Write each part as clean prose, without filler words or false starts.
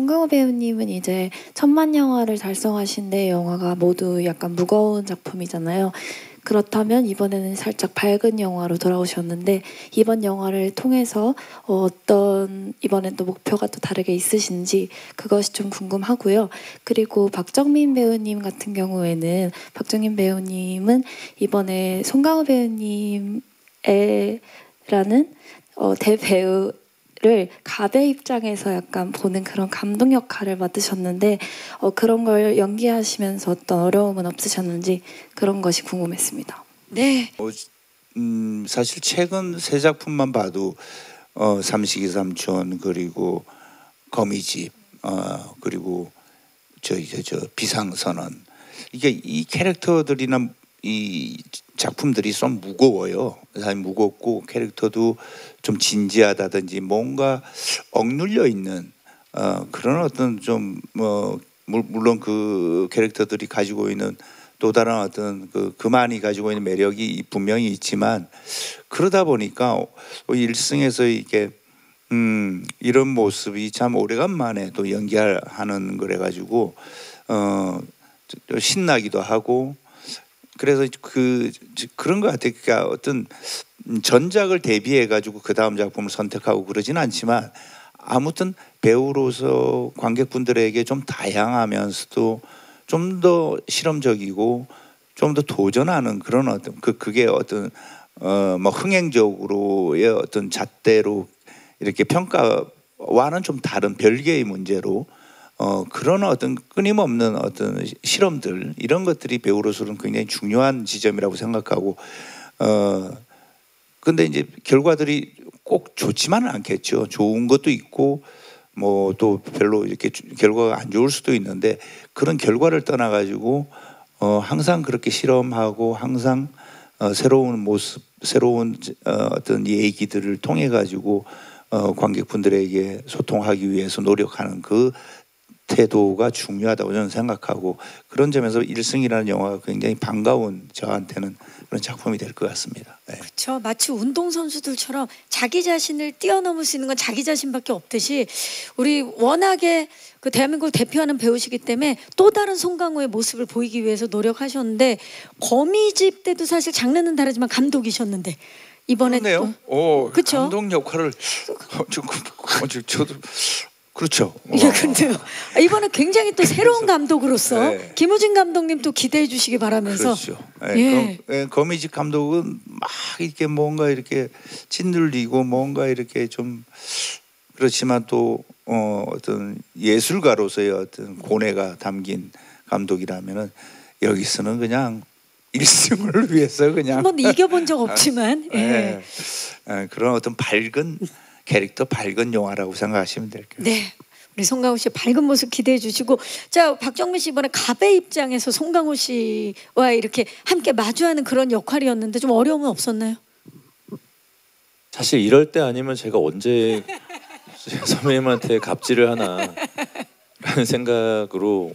송강호 배우님은 이제 1000만 영화를 달성하신 데 영화가 모두 약간 무거운 작품이잖아요. 그렇다면 이번에는 살짝 밝은 영화로 돌아오셨는데 이번 영화를 통해서 어떤 이번엔 또 목표가 또 다르게 있으신지 그것이 좀 궁금하고요. 그리고 박정민 배우님 같은 경우에는 박정민 배우님은 이번에 송강호 배우님이라는 대배우를 갑의 입장에서 약간 보는 그런 감독 역할을 맡으셨는데 그런 걸 연기하시면서 어떤 어려움은 없으셨는지 그런 것이 궁금했습니다. 네. 사실 최근 세 작품만 봐도 삼식이 삼촌 그리고 거미집 그리고 저 비상선언 이게 이 캐릭터들이나 이 작품들이 좀 무거워요. 사실 무겁고 캐릭터도 좀 진지하다든지 뭔가 억눌려 있는 그런 어떤 좀 물론 그 캐릭터들이 가지고 있는 또 다른 어떤 그만이 가지고 있는 매력이 분명히 있지만 그러다 보니까 일승에서 이게 이런 모습이 참 오래간만에 또 연기하는 거래 가지고 신나기도 하고 그래서 그런 것 같아요. 그러니까 어떤 전작을 대비해 가지고 그 다음 작품을 선택하고 그러진 않지만 아무튼 배우로서 관객분들에게 좀 다양하면서도 좀 더 실험적이고 좀 더 도전하는 그런 어떤 그게 어떤 뭐 흥행적으로의 어떤 잣대로 이렇게 평가와는 좀 다른 별개의 문제로 그런 어떤 끊임없는 어떤 실험들 이런 것들이 배우로서는 굉장히 중요한 지점이라고 생각하고 근데 이제 결과들이 꼭 좋지만은 않겠죠. 좋은 것도 있고 뭐 또 별로 이렇게 결과가 안 좋을 수도 있는데 그런 결과를 떠나 가지고 항상 그렇게 실험하고 항상 새로운 모습, 새로운 어떤 얘기들을 통해 가지고 관객분들에게 소통하기 위해서 노력하는 그 태도가 중요하다고 저는 생각하고 그런 점에서 일승이라는 영화가 굉장히 반가운 저한테는 그런 작품이 될 것 같습니다. 네. 그렇죠. 마치 운동선수들처럼 자기 자신을 뛰어넘을 수 있는 건 자기 자신밖에 없듯이 우리 워낙에 그 대한민국을 대표하는 배우시기 때문에 또 다른 송강호의 모습을 보이기 위해서 노력하셨는데 거미집 때도 사실 장르는 다르지만 감독이셨는데 이번에 그렇네요. 또 그렇죠. 감독 역할을 저도 그렇죠. 예, 근데요. 이번에 굉장히 또 새로운 감독으로서 네. 김우진 감독님 또 기대해 주시기 바라면서. 그렇죠. 네. 거미집 감독은 막 이렇게 뭔가 이렇게 짓눌리고 뭔가 이렇게 좀 그렇지만 또 어떤 예술가로서의 어떤 고뇌가 담긴 감독이라면은 여기서는 그냥 일승을 위해서 그냥 한번 이겨본 적 없지만 예. 그런 어떤 밝은 캐릭터, 밝은 영화라고 생각하시면 될 거예요. 네. 우리 송강호 씨 밝은 모습 기대해 주시고 자 박정민 씨 이번에 갑의 입장에서 송강호 씨와 이렇게 함께 마주하는 그런 역할이었는데 좀 어려움은 없었나요? 사실 이럴 때 아니면 제가 언제 선배님한테 갑질을 하나 라는 생각으로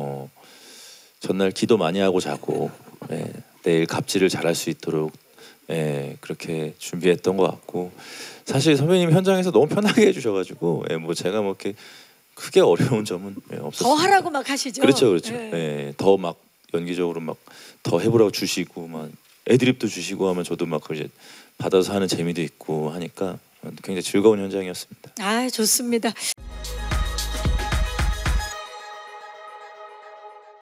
전날 기도 많이 하고 자고 내일 갑질을 잘할 수 있도록 그렇게 준비했던 것 같고 사실 선배님 현장에서 너무 편하게 해주셔가지고 뭐 제가 뭐 이렇게 크게 어려운 점은 없었어요. 더 하라고 막 하시죠. 그렇죠. 더 막 연기적으로 막 더 해보라고 주시고 막 애드립도 주시고 하면 저도 막 그걸 이제 받아서 하는 재미도 있고 하니까 굉장히 즐거운 현장이었습니다. 아 좋습니다.